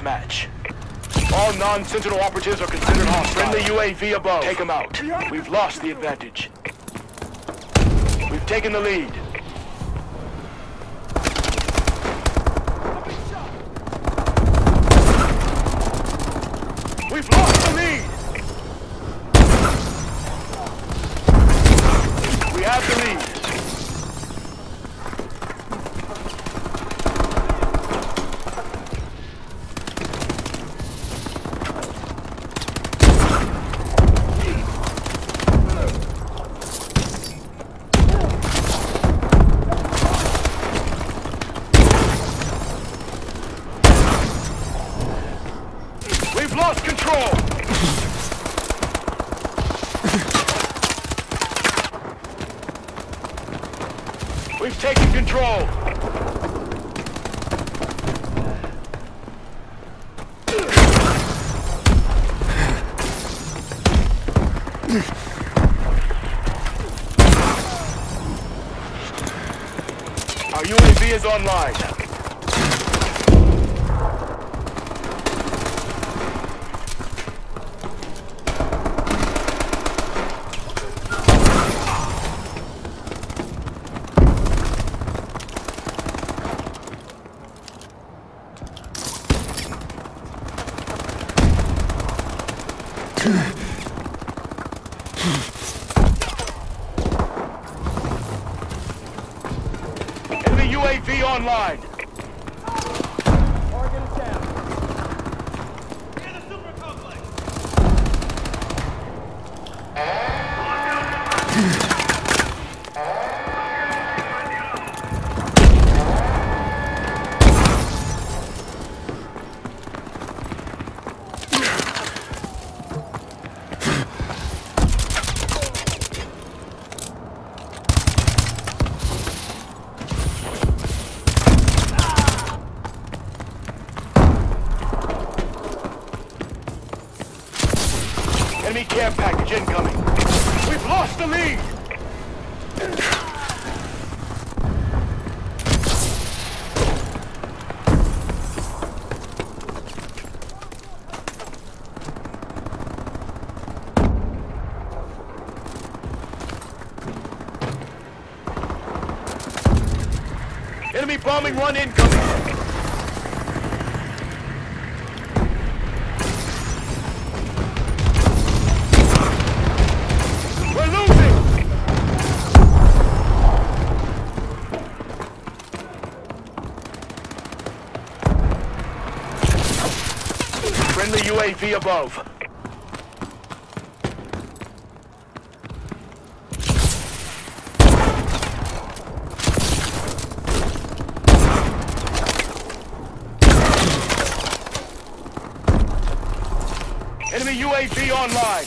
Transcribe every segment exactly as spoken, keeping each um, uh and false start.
deathmatch. All non-Sentinel operatives are considered hostile. Friendly U A V above. Take them out. We've lost the advantage. We've taken the lead. We've lost the lead. We have the lead. We've lost control! We've taken control! Our U A V is online. Enemy U A V online. Target is down. Near the super complex. Enemy care package incoming. We've lost the lead! Enemy bombing run incoming! Friendly U A V above. Enemy U A V online.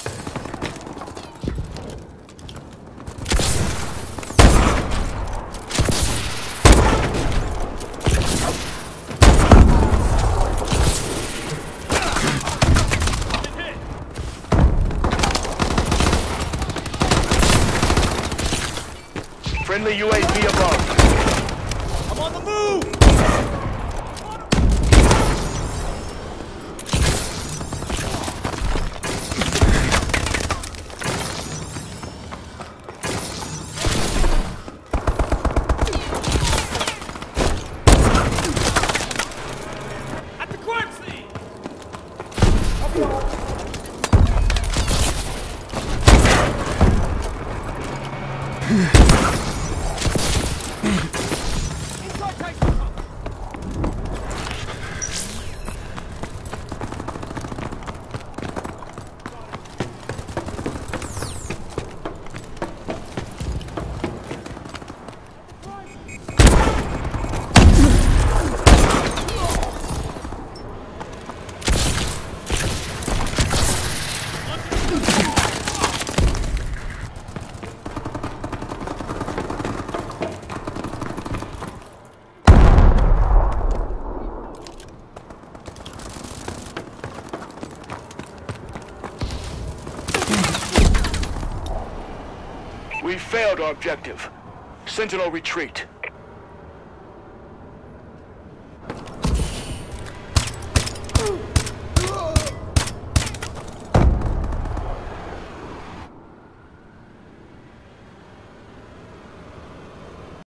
Friendly U A V above. I'm on the move! At the crime scene! We failed our objective. Sentinel retreat.